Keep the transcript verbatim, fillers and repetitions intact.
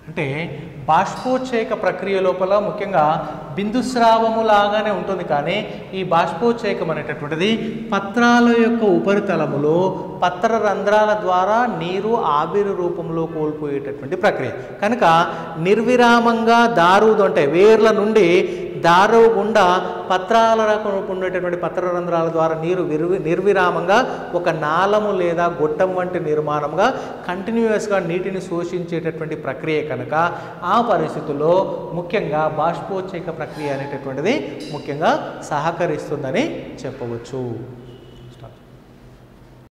అంటే బాష్పోచ్ఛేక ప్రక్రియ లోపల ముఖ్యంగా బిందుస్రావము లాగానే ఉంటుంది, కానీ ఈ బాష్పోచ్ఛేకం అనేటటువంటిది పత్రాల యొక్క ఉపరితలములో పత్ర రంధ్రాల ద్వారా నీరు ఆవిరి రూపంలో కోల్పోయేటటువంటి ప్రక్రియ కనుక నిర్విరామంగా దారుదు అంటే వేర్ల నుండి దారు గుండా పత్రాల రకం ఉండేటటువంటి పత్ర రంధ్రాల ద్వారా నీరు విరివి నిర్విరామంగా ఒక నాళము లేదా గొట్టం వంటి నిర్మాణంగా కంటిన్యూస్గా నీటిని శోషించేటటువంటి ప్రక్రియ కనుక ఆ పరిస్థితుల్లో ముఖ్యంగా బాష్పోచ్ఛేక ప్రక్రియ అనేటటువంటిది ముఖ్యంగా సహకరిస్తుందని చెప్పవచ్చు.